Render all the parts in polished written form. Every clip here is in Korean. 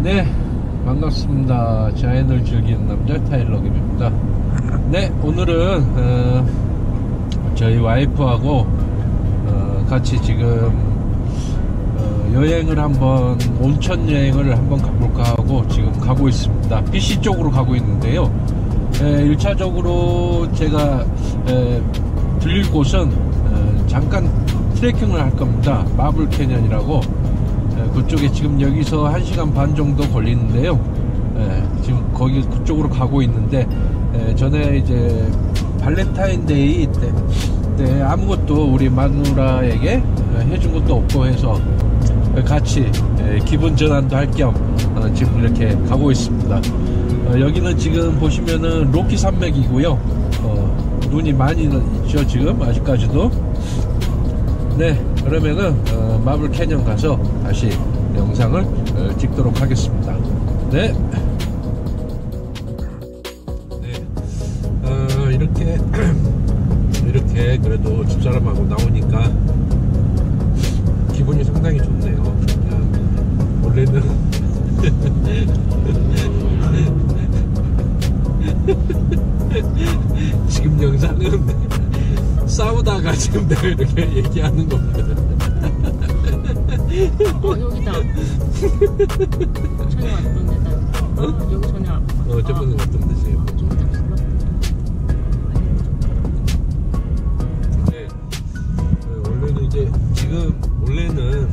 네, 반갑습니다. 자연을 즐기는 남자 타일러김입니다. 네, 오늘은 저희 와이프하고 같이 지금 여행을 한번, 온천 여행을 한번 가볼까 하고 지금 가고 있습니다. BC 쪽으로 가고 있는데요. 1차적으로 제가 들릴 곳은 잠깐 트레킹을 할 겁니다. 마블 캐년이라고. 그쪽에 지금 여기서 1시간 반 정도 걸리는데요. 지금 거기 그쪽으로 가고 있는데, 전에 이제 발렌타인데이 때 아무것도 우리 마누라에게 해준 것도 없고 해서 같이 기분 전환도 할 겸 지금 이렇게 가고 있습니다. 여기는 지금 보시면은 로키 산맥이고요. 눈이 많이 있죠, 지금 아직까지도. 네, 그러면은 마블 캐년 가서 다시 영상을 찍도록 하겠습니다. 네. 네. 이렇게 그래도 집사람하고 나오니까 기분이 상당히 좋네요. 원래는 지금 영상은 싸우다가 지금 내가 이렇게 얘기하는 겁니다. 여기다. 전혀 왔던 데다. 여기 전혀 왔던. 저번에 왔던 데세요. 네. 원래는 이제 지금 원래는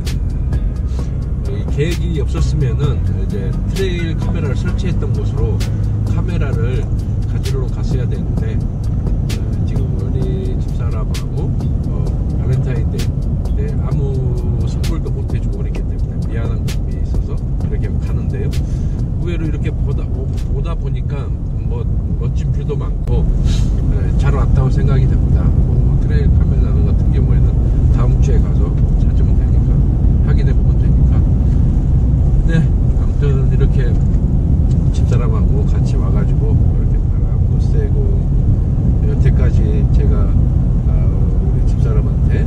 계획이 없었으면은 이제 트레일 카메라를 설치했던 곳으로 카메라를 가지러 갔어야 되는데, 지금 우리 집사람하고 발렌타인데이 때 아무 선물도 못 해주고 그랬기 때문에 미안한 감이 있어서 이렇게 가는데요. 의외로 이렇게 보다 보니까 멋진 뷰도 많고 잘 왔다고 생각이 됩니다. 트레일 카메라 같은 경우에는 다음 주에 가서 찾으면 되니까, 확인해 보면 되니까. 네, 아무튼 이렇게 집사람하고 같이 와가지고 이렇게 바람도 쐬고, 여태까지 제가 우리 집사람한테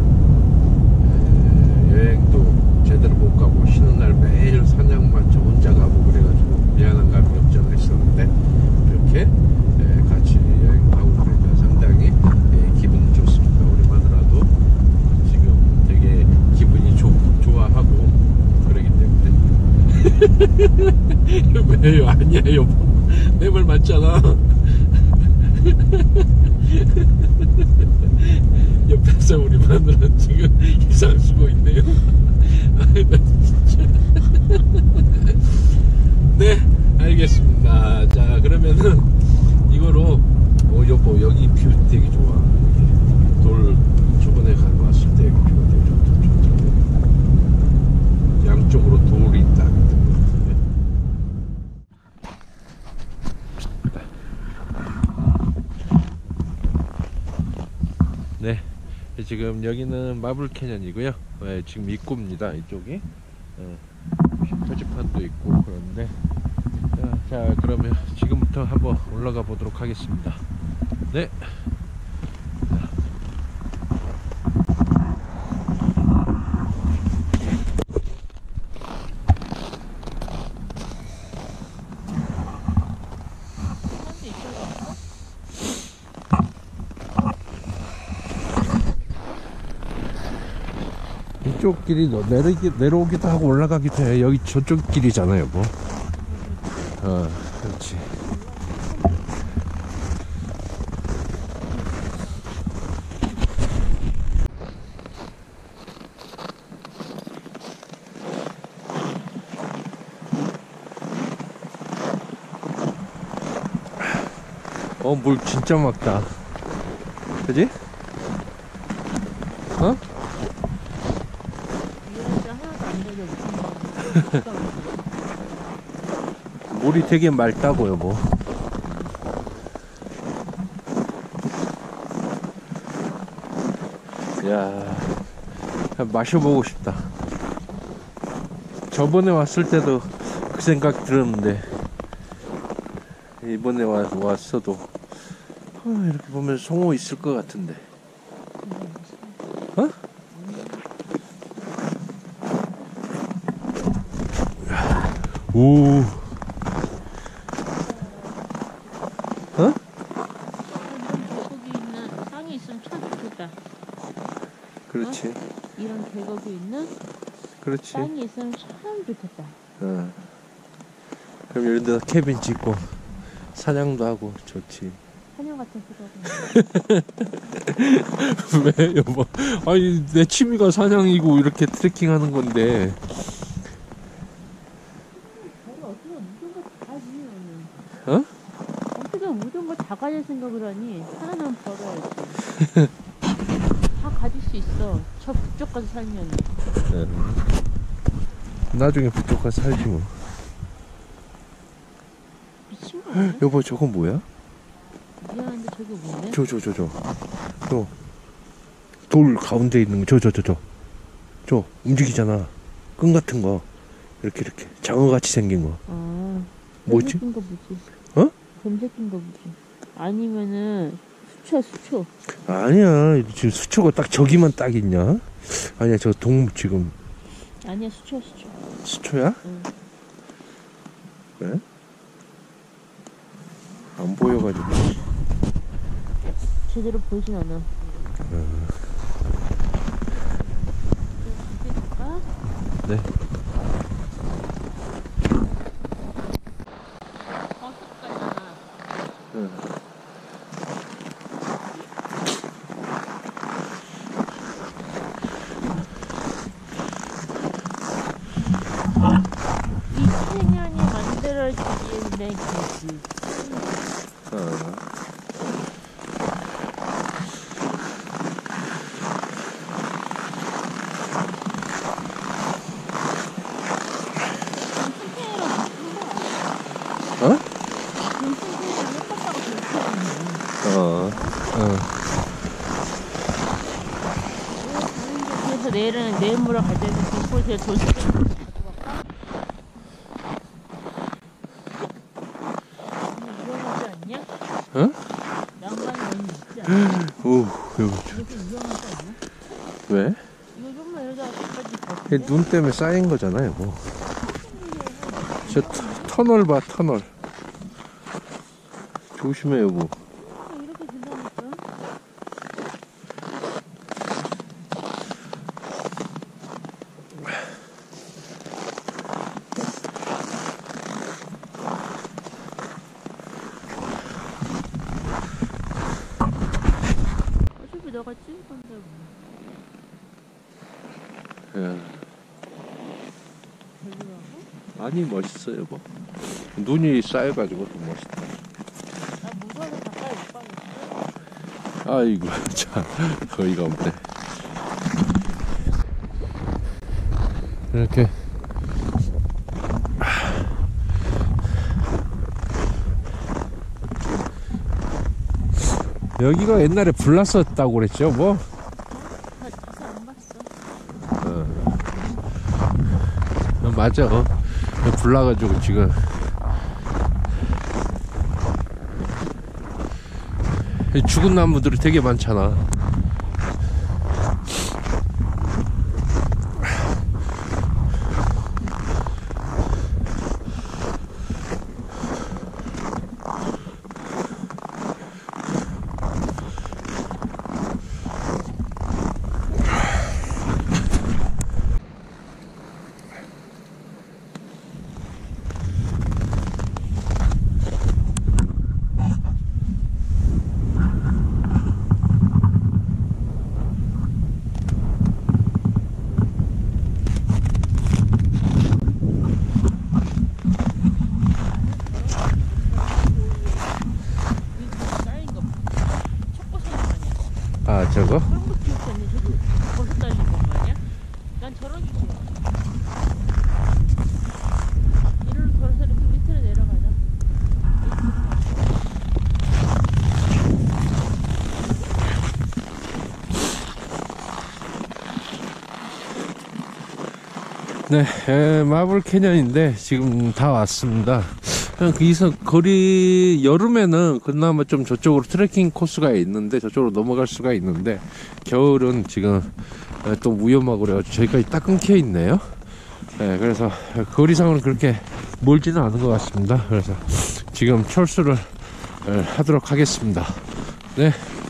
여행도 제대로 못 가고 쉬는 날 매일 사냥만 저 혼자 가고 그래가지고 미안한 감이 없지 않아 있었는데, 이렇게 같이 여행도 하고 그러니까 상당히 기분이 좋습니다. 우리 마누라도 지금 되게 기분이 좋아하고 그러기 때문에. 왜요? 아니야 여보, 내 말 맞잖아. 옆에서 우리 마누라 지금 이상 쓰고 있네요. 나 진짜. 네, 알겠습니다. 자, 그러면은 이거로 여보, 여기 뷰 되게 좋아. 돌 저번에 왔을 때 뷰가 되게 좋더라고. 양쪽으로 돌이 있다. 네, 지금 여기는 마블 캐년이고요. 지금 입구입니다. 이쪽이 표지판도 있고 그런데, 자 그러면 지금부터 한번 올라가 보도록 하겠습니다. 네. 이쪽 길이 내려오기도 하고 올라가기도 해. 여기 저쪽 길이잖아요, 뭐. 그렇지. 물 진짜 맑다. 그지? 물이 되게 맑다고요, 뭐. 야, 마셔보고 싶다. 저번에 왔을 때도 그 생각 들었는데, 이번에 왔어도 이렇게 보면 송어 있을 것 같은데. 오. 어? 계곡이 있는 땅이 있으면 참 좋겠다. 그렇지. 어? 이런 계곡이 있는 그렇지. 땅이 있으면 참 좋겠다. 어. 그럼 이런 데서 캐빈 짓고 사냥도 하고 좋지. 사냥 같은 소리 하고. 왜 여보? 아니 내 취미가 사냥이고 이렇게 트레킹 하는 건데. 어떻게 모든 걸 다 가지? 어? 어떻게 모든 걸 다 가질 생각을 하니? 하나는 버려야지. 다 가질 수 있어. 저 북쪽 가서 살면. 네. 나중에 북쪽 가서 살지 뭐. 미친 거 아니야? 여보 저건 뭐야? 미안한데 저게 뭐냐? 돌 가운데 있는 거 저 움직이잖아. 끈 같은 거 이렇게 장어 같이 생긴 거. 아, 뭐지? 검색인 거 보지. 어? 검색인 거 보지. 아니면은 수초. 아니야 지금 수초가 딱 저기만 딱 있냐? 아니야 저 동물 지금 아니야 수초. 수초야? 응. 그래? 안 보여가지고. 제대로 보이진 않아. 네. 버섯가잖아. 응. 이 캐년이 만들어지기엔 내 계지. 그래서 내일 모레 갈 때는 김포시에 도시락 가져갈까? 위험하지 않냐? 응? 난간이 너무 있지 않냐? 오, 여기 이게 좀 위험하지 않냐? 왜? 이거 좀만 이러다가 끝까지 눈 때문에 쌓인 거잖아, 여보. 저 터널 봐, 터널. 조심해, 여보. 이렇게 된다니까? 어차피 너가 찍을 건데 뭐. 야. 별로라고? 아니, 멋있어, 여보. 눈이 쌓여가지고 더 멋있다. 나 무서워서 가까이 못 가겠어. 아이고, 참, 어이가 없네. 이렇게. 여기가 옛날에 불났었다고 그랬죠, 뭐? 가서 안 봤어. 맞아. 불나가지고 지금. 죽은 나무들이 되게 많잖아. 아, 저거? 그런 거 귀엽지 않냐? 저기 버섯 달린 거 아니야? 난 저런 게 귀여워. 이리로 돌아서 이렇게 밑으로 내려가자. 네, 마블 캐년인데 지금 다 왔습니다. 그냥 거기서 거리 여름에는 그나마 좀 저쪽으로 트레킹 코스가 있는데 저쪽으로 넘어갈 수가 있는데 겨울은 지금 또 위험하고 그래가지고 저기까지 딱 끊겨 있네요. 네, 그래서 거리상으로는 그렇게 멀지는 않은 것 같습니다. 그래서 지금 철수를 하도록 하겠습니다. 네.